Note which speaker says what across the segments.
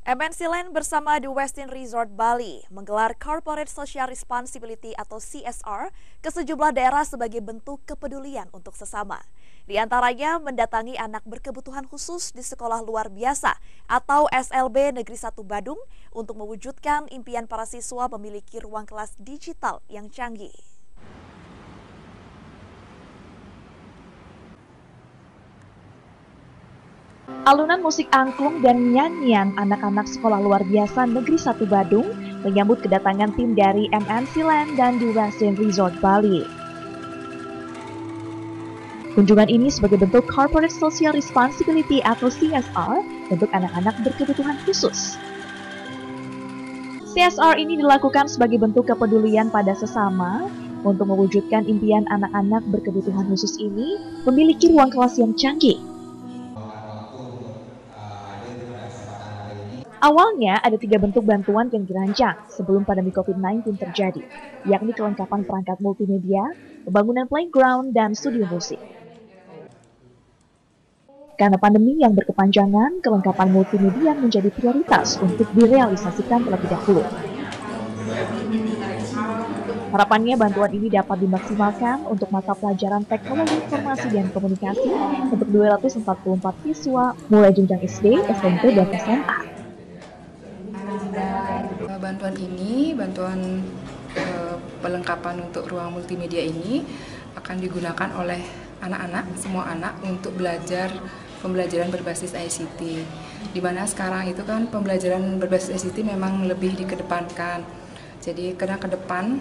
Speaker 1: MNC Land bersama The Westin Resort Bali menggelar Corporate Social Responsibility atau CSR ke sejumlah daerah sebagai bentuk kepedulian untuk sesama. Di antaranya mendatangi anak berkebutuhan khusus di sekolah luar biasa atau SLB Negeri 1 Badung untuk mewujudkan impian para siswa memiliki ruang kelas digital yang canggih.
Speaker 2: Alunan musik angklung dan nyanyian anak-anak sekolah luar biasa Negeri 1 Badung menyambut kedatangan tim dari MNC Land dan The Westin Resort Bali. Kunjungan ini sebagai bentuk Corporate Social Responsibility atau CSR untuk anak-anak berkebutuhan khusus. CSR ini dilakukan sebagai bentuk kepedulian pada sesama untuk mewujudkan impian anak-anak berkebutuhan khusus ini memiliki ruang kelas yang canggih. Awalnya ada 3 bentuk bantuan yang dirancang sebelum pandemi COVID-19 terjadi, yakni kelengkapan perangkat multimedia, pembangunan playground, dan studio musik. Karena pandemi yang berkepanjangan, kelengkapan multimedia menjadi prioritas untuk direalisasikan terlebih dahulu. Harapannya bantuan ini dapat dimaksimalkan untuk mata pelajaran teknologi informasi dan komunikasi untuk 244 siswa mulai jenjang SD, SMP, dan SMA.
Speaker 3: Bantuan pelengkapan untuk ruang multimedia ini akan digunakan oleh anak-anak, semua anak untuk pembelajaran berbasis ICT. Di mana sekarang itu kan pembelajaran berbasis ICT memang lebih dikedepankan. Jadi karena ke depan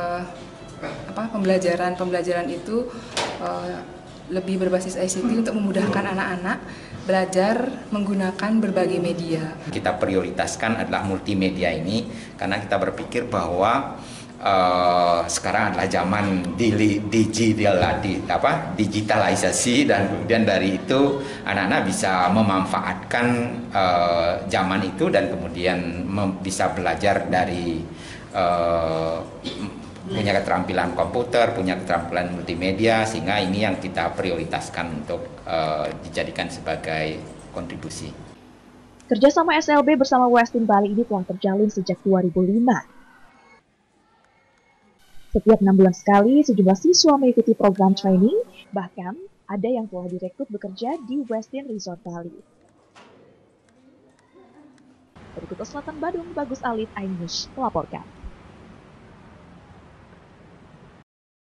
Speaker 3: pembelajaran itu lebih berbasis ICT untuk memudahkan anak-anak belajar menggunakan berbagai media.
Speaker 4: Kita prioritaskan adalah multimedia ini karena kita berpikir bahwa sekarang adalah zaman digitalisasi, dan kemudian dari itu anak-anak bisa memanfaatkan zaman itu dan kemudian bisa belajar dari punya keterampilan komputer, punya keterampilan multimedia, sehingga ini yang kita prioritaskan untuk dijadikan sebagai kontribusi.
Speaker 2: Kerjasama SLB bersama Westin Bali ini telah terjalin sejak 2005. Setiap 6 bulan sekali, sejumlah siswa mengikuti program training, bahkan ada yang telah direkrut bekerja di Westin Resort Bali. Dari Kota Selatan Badung, Bagus Alit, iNews melaporkan.